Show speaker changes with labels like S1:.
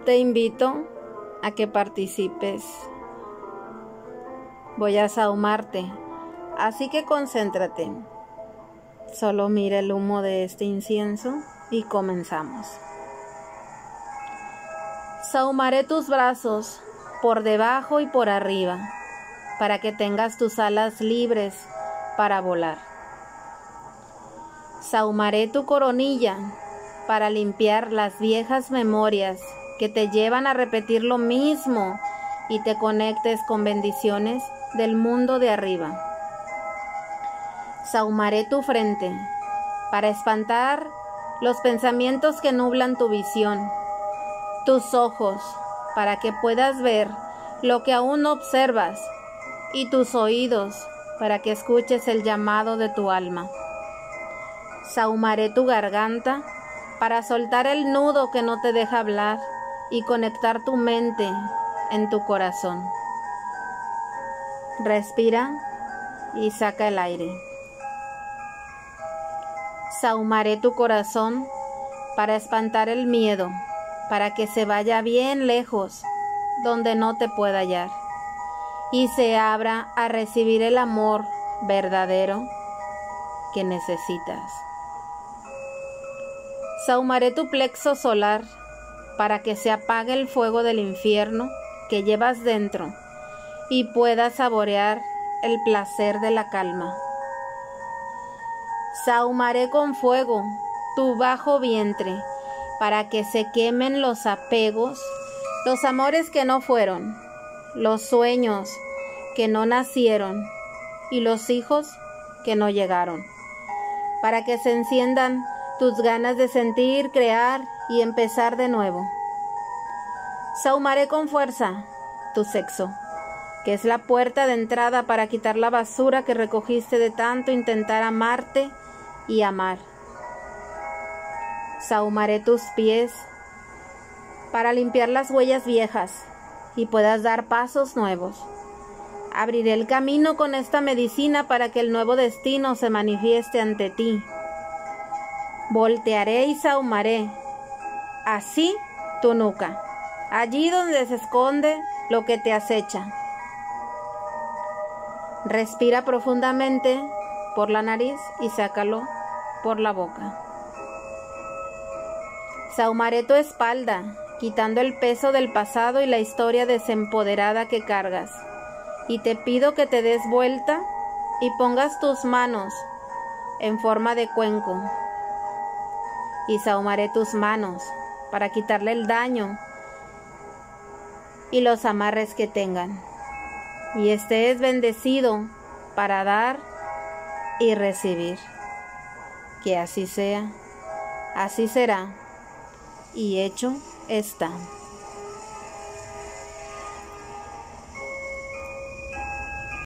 S1: Te invito a que participes. Voy a sahumarte, así que concéntrate. Solo mira el humo de este incienso y comenzamos. Sahumaré tus brazos por debajo y por arriba, para que tengas tus alas libres para volar. Sahumaré tu coronilla para limpiar las viejas memorias que te llevan a repetir lo mismo y te conectes con bendiciones del mundo de arriba. Sahumaré tu frente para espantar los pensamientos que nublan tu visión, tus ojos para que puedas ver lo que aún no observas y tus oídos para que escuches el llamado de tu alma. Sahumaré tu garganta para soltar el nudo que no te deja hablar y conectar tu mente en tu corazón. Respira y saca el aire. Sahumaré tu corazón para espantar el miedo, para que se vaya bien lejos, donde no te pueda hallar, y se abra a recibir el amor verdadero que necesitas. Sahumaré tu plexo solar para que se apague el fuego del infierno que llevas dentro y puedas saborear el placer de la calma. Sahumaré con fuego tu bajo vientre para que se quemen los apegos, los amores que no fueron, los sueños que no nacieron y los hijos que no llegaron, para que se enciendan tus ganas de sentir, crear y empezar de nuevo. Sahumaré con fuerza tu sexo, que es la puerta de entrada para quitar la basura que recogiste de tanto intentar amarte y amar. Sahumaré tus pies para limpiar las huellas viejas y puedas dar pasos nuevos. Abriré el camino con esta medicina para que el nuevo destino se manifieste ante ti. Voltearé y sahumaré así tu nuca, allí donde se esconde lo que te acecha. Respira profundamente por la nariz y sácalo por la boca. Sahumaré tu espalda, quitando el peso del pasado y la historia desempoderada que cargas. Y te pido que te des vuelta y pongas tus manos en forma de cuenco. Y sahumaré tus manos para quitarle el daño y los amarres que tengan. Y estés bendecido para dar y recibir. Que así sea, así será, y hecho está.